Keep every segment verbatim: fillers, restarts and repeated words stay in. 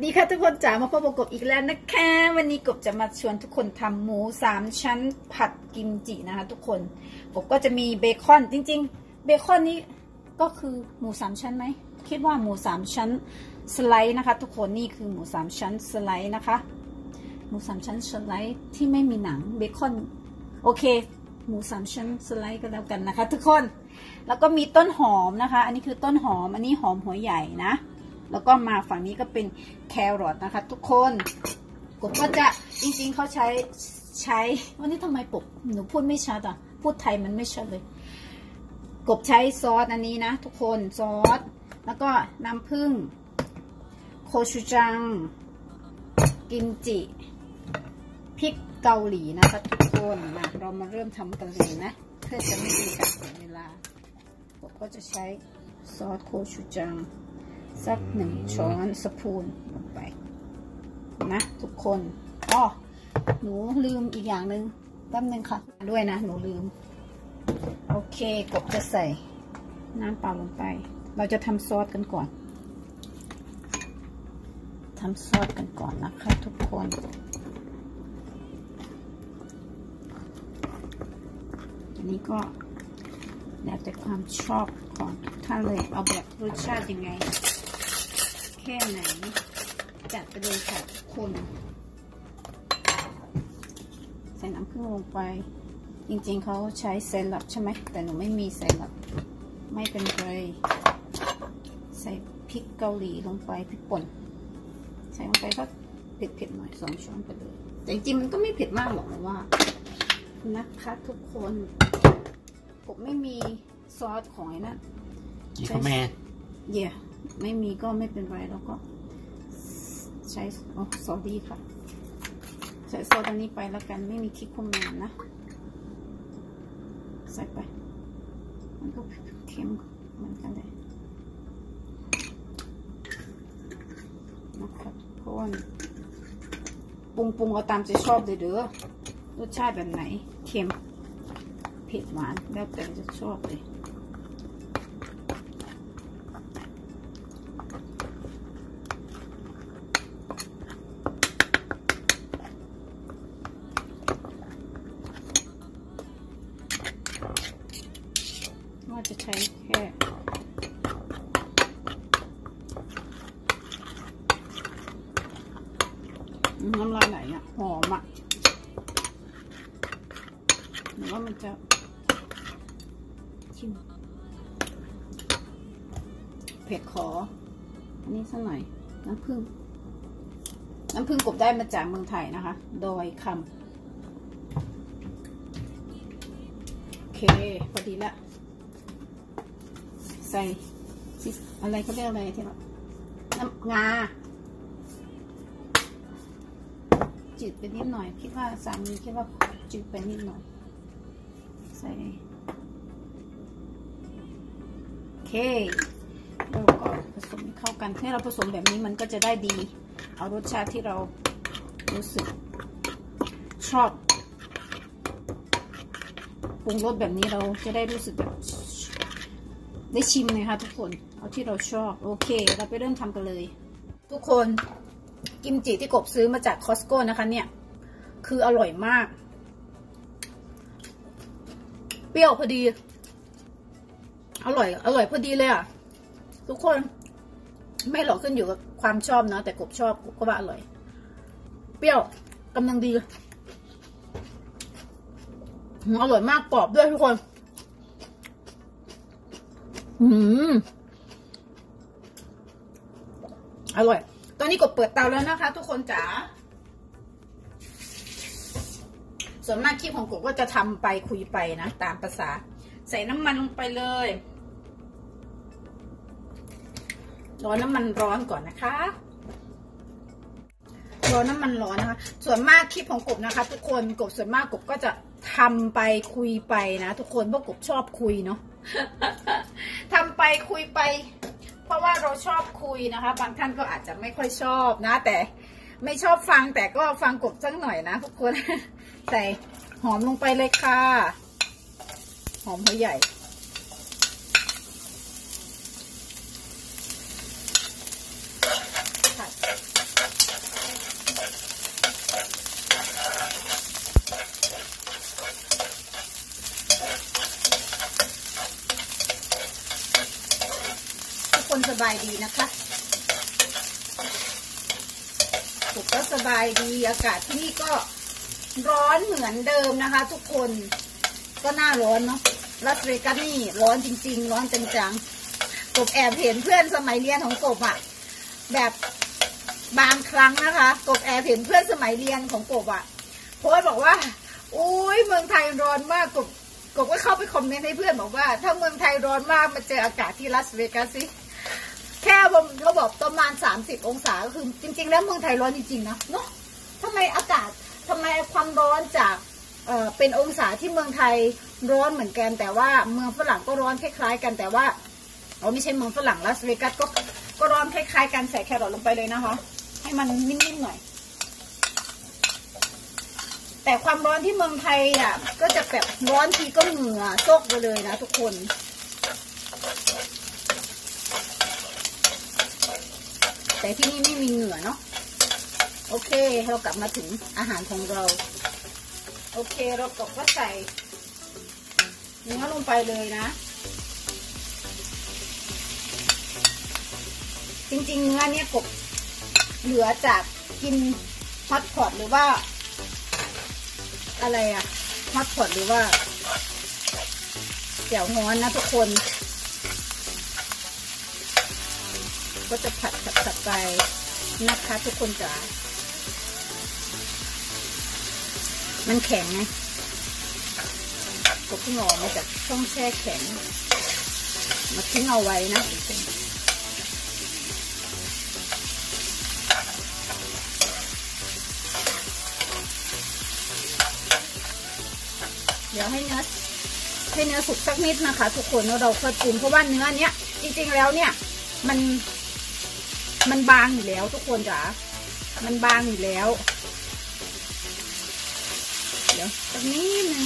ดีค่ะทุกคนจ๋ามาพบกับกบอีกแล้วนะคะวันนี้กบจะมาชวนทุกคนทำหมูสามชั้นผัดกิมจินะคะทุกคนกบก็จะมีเบคอนจริงๆเบคอนนี้ก็คือหมูสามชั้นไหมคิดว่าหมูสามชั้นสไลด์นะคะทุกคนนี่คือหมูสามชั้นสไลด์นะคะหมูสามชั้นสไลด์ที่ไม่มีหนังเบคอนโอเคหมูสามชั้นสไลด์ก็แล้วกันนะคะทุกคนแล้วก็มีต้นหอมนะคะอันนี้คือต้นหอมอันนี้หอมหัวใหญ่นะแล้วก็มาฝั่งนี้ก็เป็นแครอทนะคะทุกคนกบก็จะจริงๆเขาใช้ใช้วันนี้ทำไมปกหนูพูดไม่ชัดอ่ะพูดไทยมันไม่ชัดเลยกบใช้ซอสอันนี้นะทุกคนซอสแล้วก็น้ำผึ้งโคชูจังกิมจิพริกเกาหลีนะคะทุกคนมาเรามาเริ่มทำกันเลยนะเพื่อจะไม่มีการเสียเวลากบก็จะใช้ซอสโคชูจังสักหนึ่งช้อนสปูนลงไปนะทุกคนอ๋อหนูลืมอีกอย่างหนึ่งแป๊บนึงค่ะด้วยนะหนูลืมโอเคกบจะใส่น้ำเปล่าลงไปเราจะทำซอสกันก่อนทำซอสกันก่อนนะคะทุกคนอันนี้ก็แล้วแต่ความชอบของทุกท่านเลยเอาแบบรสชาติยังไงแค่ไหนจัดไปเลยค่ะทุกคนใส่น้ำผึ้งลงไปจริงๆเขาใช้เซรั่มใช่ไหมแต่หนูไม่มีเซรั่มไม่เป็นไรใส่พริกเกาหลีลงไปพริกป่นใส่ลงไปก็เผ็ดๆหน่อยสองช้อนไปเลยแต่จริงๆมันก็ไม่เผ็ดมากหรอกนะว่านะคะทุกคนผมไม่มีซอสของไอ้นั่นยี่ห้อแม่เย่ไม่มีก็ไม่เป็นไรแล้วก็ใช้อ๋อซอสดีค่ะใส่ซอสอันนี้ไปแล้วกันไม่มีคิกคอมแมนนะใส่ไปมันก็เค็มเหมือนกันเลยนะคะทุกคนปรุงปรุงเอาตามใจชอบเลยเด้อรสชาติแบบไหนเค็มเผ็ดหวานแล้วแต่จะชอบเลยว่าจะใช้แค่น้ำลายไหลอ่ะหอมอ่ะหรือว่ามันจะชิมเผ็ดขออันนี้สักหน่อยน้ำผึ้งน้ำผึ้งกบได้มาจากเมืองไทยนะคะโดยคำโอเคพอดีละใส่อะไรเขาเรียกอะไรที่เราน้ำงาจืดไปนิดหน่อยคิดว่าสามีคิดว่าจืดไปนิดหน่อยใส่โอเคเราก็ผสมเข้ากันให้เราผสมแบบนี้มันก็จะได้ดีเอารสชาติที่เรารู้สึกชอบปรุงรสแบบนี้เราจะได้รู้สึกแบบได้ชิมเลยค่ะทุกคนเอาที่เราชอบโอเคเราไปเริ่มทำกันเลยทุกคนกิมจิที่กบซื้อมาจากคอสโก้นะคะเนี่ยคืออร่อยมากเปรี้ยวพอดีอร่อยอร่อยพอดีเลยอ่ะทุกคนไม่หรอกขึ้นอยู่กับความชอบนะแต่กบชอบกบก็ว่าอร่อยเปรี้ยวกำลังดีอร่อยมากกรอบด้วยทุกคนอืมอร่อยตอนนี้กบเปิดเตาแล้วนะคะทุกคนจ๋าส่วนมากคลิปของกบก็จะทำไปคุยไปนะตามภาษาใส่น้ำมันลงไปเลยรอน้ำมันร้อนก่อนนะคะรอน้ำมันร้อนนะคะส่วนมากคลิปของกบนะคะทุกคนกบส่วนมากกบก็จะทำไปคุยไปนะทุกคนเพราะกบชอบคุยเนาะ ทำไปคุยไปเพราะว่าเราชอบคุยนะคะบางท่านก็อาจจะไม่ค่อยชอบนะแต่ไม่ชอบฟังแต่ก็ฟังกบสักหน่อยนะทุกคน ใส่หอมลงไปเลยค่ะหอมหัวใหญ่ ผัดบายดีนะคะกบก็สบายดีอากาศที่นี่ก็ร้อนเหมือนเดิมนะคะทุกคนก็น่าร้อนเนาะลาสเวกัสนี่ร้อนจริงๆร้อนจังๆกบแอบเห็นเพื่อนสมัยเรียนของกบอะแบบบางครั้งนะคะกบแอบเห็นเพื่อนสมัยเรียนของกบอะโพสต์บอกว่าอุ้ยเมืองไทยร้อนมากกบกบก็เข้าไปคอมเมนต์ให้เพื่อนบอกว่าถ้าเมืองไทยร้อนมากมาเจออากาศที่ลาสเวกัสสิแค่เขาบอกประมาณสามสิบองศาก็คือจริงๆแล้วเมืองไทยร้อนจริงๆนะเนาะทำไมอากาศทำไมความร้อนจากเอ่อเป็นองศาที่เมืองไทยร้อนเหมือนกันแต่ว่าเมืองฝรั่งก็ร้อนคล้ายๆกันแต่ว่าอ๋อไม่ใช่เมืองฝรั่งลาสเวกัสก็ก็ร้อนคล้ายๆกันใส่แครอทลงไปเลยนะคะให้มันนิ่มๆหน่อยแต่ความร้อนที่เมืองไทยอ่ะก็จะแบบร้อนทีก็เหงื่อโซกไปเลยนะทุกคนแต่ที่นี่ไม่มีเหงื่อเนาะโอเคเรากลับมาถึงอาหารของเราโอเคเราก็ใส่เนื้อลงไปเลยนะจริงๆเนื้อเนี่ยกบเหลือจากกินฮอตพอตหรือว่าอะไรอะฮอตพอตหรือว่าแจ่วฮ้อนนะทุกคนก็จะผัดผัดผัดไปนะคะทุกคนจ๋ามันแข็งไงกบเพิ่งออกมาจากช่องแช่แข็งมาทิ้งเอาไว้นะเดี๋ยวให้เนื้อให้เนื้อสุกสักนิดนะคะทุกคนแล้วเราค่อยปรุงเพราะว่าเนื้อเนี้ยจริงๆแล้วเนี่ยมันมันบางอยู่แล้วทุกคนจ๋ามันบางอยู่แล้วเดี๋ยวสักนิดนึง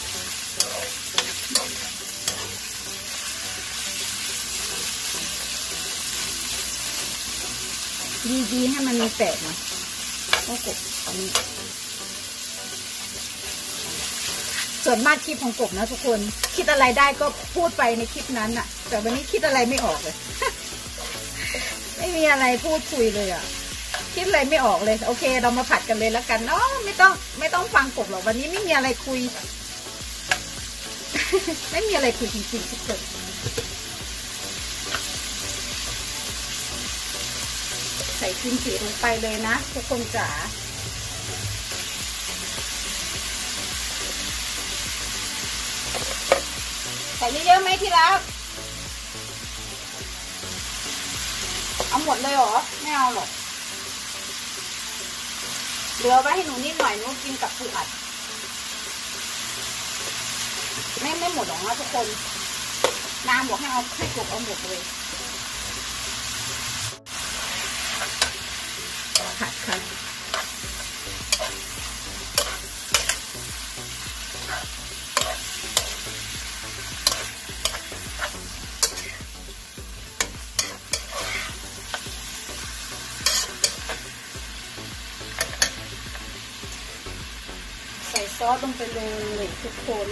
ดีๆให้มันมีแตกหน่อยโอ้กบอันนี้ส่วนมากคลิปของกบนะทุกคนคิดอะไรได้ก็พูดไปในคลิปนั้นอะแต่วันนี้คิดอะไรไม่ออกเลย ไม่มีอะไรพูดคุยเลยอะคิดอะไรไม่ออกเลยโอเคเรามาผัดกันเลยแล้วกันเนาะไม่ต้องไม่ต้องฟังกบหรอกวันนี้ไม่มีอะไรคุย ไม่มีอะไรคุยจริงๆทุกคนใส่กิมจิลงไปเลยนะทุกคนจ๋าใส่เยอะๆไหมที่รักเอาหมดเลยเหรอไม่เอาหรอกเหลือไว้ให้หนูนิดหน่อยหนูกินกับปูอัดไม่ไม่หมดหรอกนะทุกคนน้ำบอกให้เอาให้กบเอาหมดเลยผัดค่ะใส่ซอสลงไปเลยทุกคน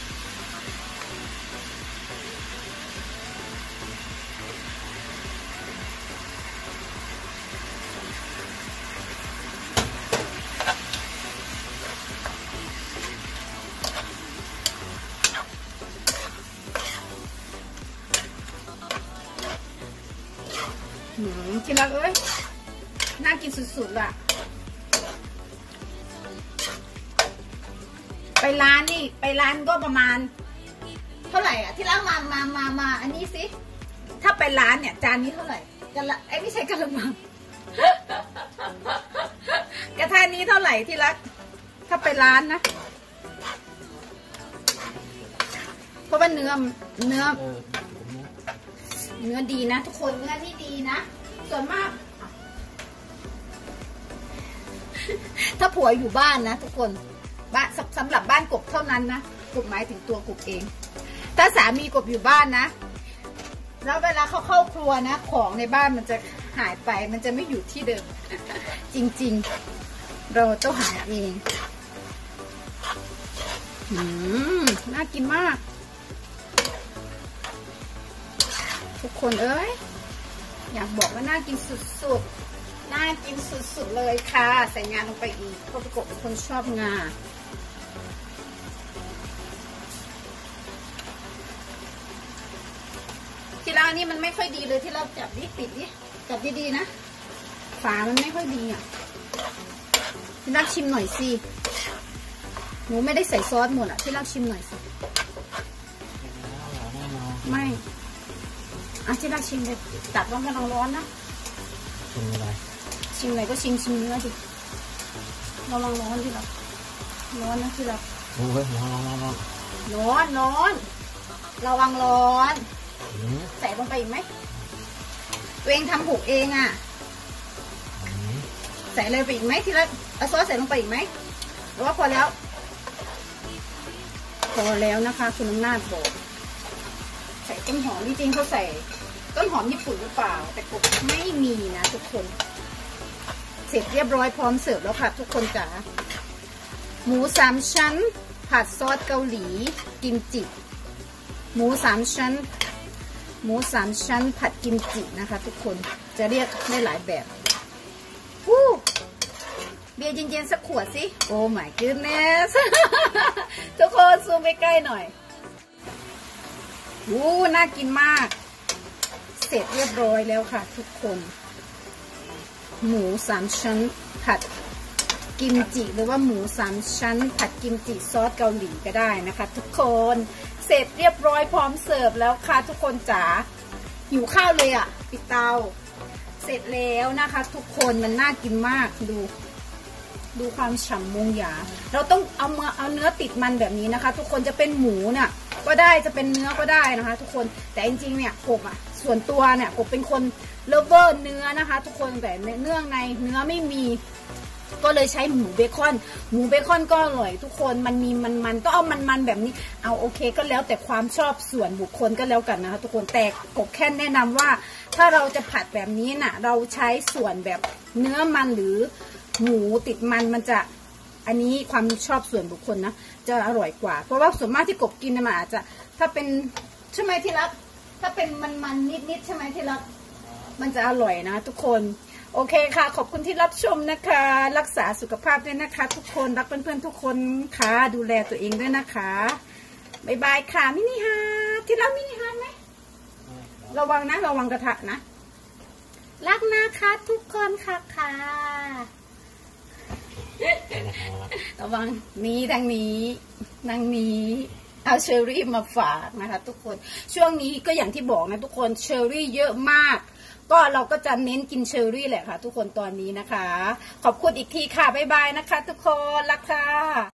กินแล้วเอ้ยน่ากินสุดๆล่ะไปร้านนี่ไปร้านก็ประมาณเท่าไหร่อ่ะที่ร้านมามามามาอันนี้สิถ้าไปร้านเนี่ยจานนี้เท่าไหร่กันละไอ้ไม่ใช่กะละมัง กระทะนี้เท่าไหร่ที่รักถ้าไปร้านนะเพราะว่าเนื้อเนื้อเนื้อดีนะทุกคนเนื้อที่ดีนะส่วนมากถ้าผัวอยู่บ้านนะทุกคนบ้านสำหรับบ้านกบเท่านั้นนะกบหมายถึงตัวกบเองถ้าสามีกบอยู่บ้านนะแล้วเวลาเขาเข้าครัวนะของในบ้านมันจะหายไปมันจะไม่อยู่ที่เดิม จริงๆเราต้องหาเองอืมน่ากินมากทุกคนเอ้ยอยากบอกว่าน่ากินสุดๆน่ากินสุดๆเลยค่ะใส่งาลงไปอีกเพราะประกบเป็นคนชอบงาที่ร้านนี้มันไม่ค่อยดีเลยที่เราจับดิปิดดิจับดีๆนะฝามันไม่ค่อยดีอ่ะที่รักชิมหน่อยสิหนูไม่ได้ใส่ซอสหมดอ่ะที่รักชิมหน่อยสิไม่อ่ะที่รักชิมเลยตัดร้อนกำลังร้อนนะชิมอะไรชิมอะไรก็ชิมชิมเนื้อดิระวังร้อนที่รักร้อนนะที่รักโอ้ยร้อนร้อนร้อนร้อนร้อนระวังร้อนใส่ลงไปอีกไหมตัวเองทำผูกเองอ่ะใส่เลยไปอีกไหมทีละเอาซอสใส่ลงไปอีกไหมหรือว่าพอแล้วพอแล้วนะคะคุณน้ำนาจบอกใส่ต้นหอมจริงๆเขาใส่ต้นหอมญี่ปุ่นหรือเปล่าแต่กบไม่มีนะทุกคนเสร็จเรียบร้อยพร้อมเสิร์ฟแล้วค่ะทุกคนจ๋าหมูสามชั้นผัดซอสเกาหลีกิมจิหมูสามชั้นหมูสามชั้นผัดกิมจินะคะทุกคนจะเรียกได้หลายแบบวู้เบียร์เย็นๆสักขวดสิโอ้ my goodness ทุกคนซูมไปใกล้หน่อยวู้น่ากินมากเสร็จเรียบร้อยแล้วค่ะทุกคนหมูสามชั้นผัดกิมจิหรือว่าหมูสามชั้นผัดกิมจิซอสเกาหลีก็ได้นะคะทุกคนเสร็จเรียบร้อยพร้อมเสิร์ฟแล้วค่ะทุกคนจ๋าหิวข้าวเลยอ่ะปิดเตาเสร็จแล้วนะคะทุกคนมันน่ากินมากดูดูความฉ่ำมุงหยาเราต้องเอาเมื่อเอาเนื้อติดมันแบบนี้นะคะทุกคนจะเป็นหมูเนี่ยก็ได้จะเป็นเนื้อก็ได้นะคะทุกคนแต่จริงๆเนี่ยกบอ่ะส่วนตัวเนี่ยกบเป็นคนเลิฟเวอร์เนื้อนะคะทุกคนแต่เนื่องในเนื้อไม่มีก็เลยใช้หมูเบคอนหมูเบคอนก็อร่อยทุกคนมันมีมันมันก็เอามันมันแบบนี้เอาโอเคก็แล้วแต่ความชอบส่วนบุคคลก็แล้วกันนะคะทุกคนแต่กบแค่แนะนำว่าถ้าเราจะผัดแบบนี้น่ะเราใช้ส่วนแบบเนื้อมันหรือหมูติดมันมันจะอันนี้ความชอบส่วนบุคคลนะจะอร่อยกว่าเพราะว่าส่วนมากที่กบกินมันอาจจะถ้าเป็นใช่ไหมที่รักถ้าเป็นมันมันนิดนิดใช่ไหมที่รักมันจะอร่อยนะทุกคนโอเคค่ะขอบคุณที่รับชมนะคะรักษาสุขภาพด้วยนะคะทุกคนรักเพื่อนๆทุกคนค่ะดูแลตัวเองด้วยนะคะบ๊ายบายค่ะมินิฮาร์ทที่รักมินิฮาร์ทไหมระวังนะระวังกระทะนะรักนะคะทุกคนค่ะค่ะระวังนี้ทางนี้ทางนี้เอาเชอรี่มาฝากนะคะทุกคนช่วงนี้ก็อย่างที่บอกนะทุกคนเชอรี่เยอะมากก็เราก็จะเน้นกินเชอรี่แหละค่ะทุกคนตอนนี้นะคะขอบคุณอีกทีค่ะบ๊ายบายนะคะทุกคนรักค่ะ